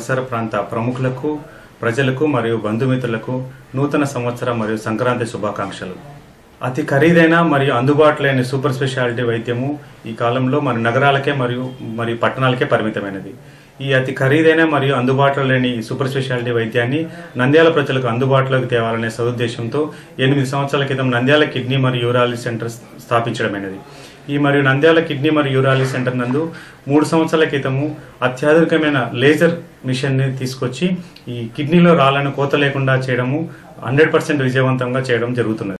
పరిసర ప్రాంత ప్రముఖులకు, ప్రజలకు మరియు బంధుమిత్రులకు నూతన సంవత్సర మరియు సంక్రాంతి శుభాకాంక్షలు. అతి ఖరీదైన మరియు అందుబాటులో లేని సూపర్ స్పెషాలిటీ వైద్యము ఈ కాలంలో మన నగరాలకే మరియు పట్టణాలకే పరిమితమైనది. ఈ అతి ఖరీదైన మరియు అందుబాటులో లేని సూపర్ స్పెషాలిటీ వైద్యాన్ని నంద్యాల ప్రజలకు అందుబాటులోకి తేవాలనే సదుద్దేశంతో 8 సంవత్సరాల క్రితం నంద్యాల కిడ్నీ మరియు యూరాలజీ సెంటర్ స్థాపించడమైనది. ఈ నంద్యాల కిడ్నీ మరియు యూరాలజీ సెంటర్ నందు 3 సంవత్సరాల క్రితము అత్యాధునికమైన లేజర్ మిషన్ ని తీసుకొచ్చి ఈ కిడ్నీలో రాళ్లను కోత లేకుండా చేయడము 100% విజయవంతంగా చేయడం జరుగుతున్నది.